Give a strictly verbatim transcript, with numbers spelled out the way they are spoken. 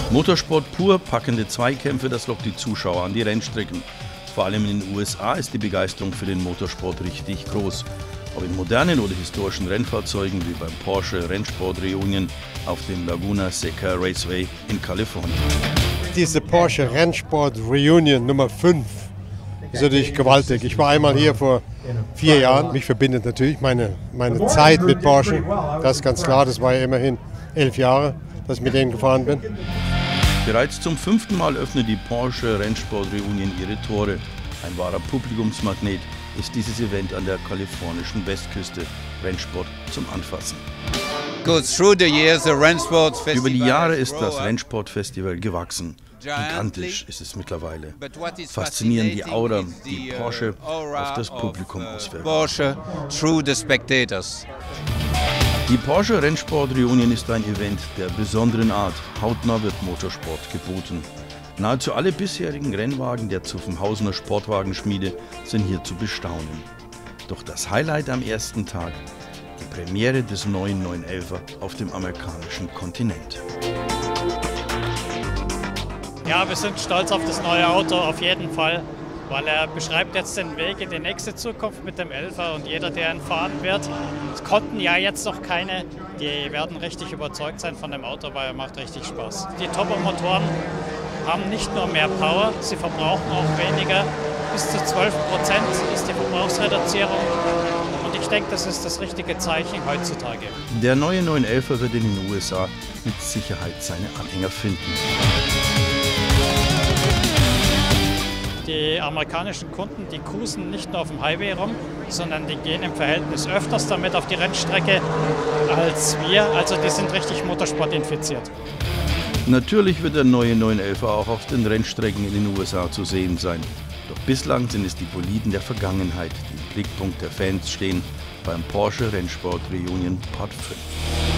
Motorsport pur, packende Zweikämpfe, das lockt die Zuschauer an die Rennstrecken. Vor allem in den U S A ist die Begeisterung für den Motorsport richtig groß. Ob in modernen oder historischen Rennfahrzeugen wie beim Porsche Rennsport Reunion auf dem Laguna Seca Raceway in Kalifornien. Diese Porsche Rennsport Reunion Nummer fünf ist natürlich gewaltig. Ich war einmal hier vor vier Jahren. Mich verbindet natürlich meine, meine Zeit mit Porsche. Das ist ganz klar, das war ja immerhin elf Jahre, dass ich mit denen gefahren bin. Bereits zum fünften Mal öffnet die Porsche Rennsport Reunion ihre Tore. Ein wahrer Publikumsmagnet ist dieses Event an der kalifornischen Westküste. Rennsport zum Anfassen. Über die Jahre ist das Rennsportfestival gewachsen. Gigantisch ist es mittlerweile. Faszinierend die Aura, die Porsche auf das Publikum auswirkt. Die Porsche Rennsport Reunion ist ein Event der besonderen Art. Hautnah wird Motorsport geboten. Nahezu alle bisherigen Rennwagen der Zuffenhausener Sportwagenschmiede sind hier zu bestaunen. Doch das Highlight am ersten Tag, die Premiere des neuen neun elfer auf dem amerikanischen Kontinent. Ja, wir sind stolz auf das neue Auto, auf jeden Fall, weil er beschreibt jetzt den Weg in die nächste Zukunft mit dem Elfer und jeder, der ihn fahren wird, es konnten ja jetzt noch keine, die werden richtig überzeugt sein von dem Auto, weil er macht richtig Spaß. Die Turbomotoren haben nicht nur mehr Power, sie verbrauchen auch weniger, bis zu zwölf Prozent ist die Verbrauchsreduzierung und ich denke, das ist das richtige Zeichen heutzutage. Der neue neun elfer wird in den U S A mit Sicherheit seine Anhänger finden. Die amerikanischen Kunden, die cruisen nicht nur auf dem Highway rum, sondern die gehen im Verhältnis öfters damit auf die Rennstrecke als wir. Also die sind richtig Motorsport infiziert. Natürlich wird der neue neun elfer auch auf den Rennstrecken in den U S A zu sehen sein. Doch bislang sind es die Boliden der Vergangenheit, die im Blickpunkt der Fans stehen beim Porsche Rennsport Reunion Part fünf.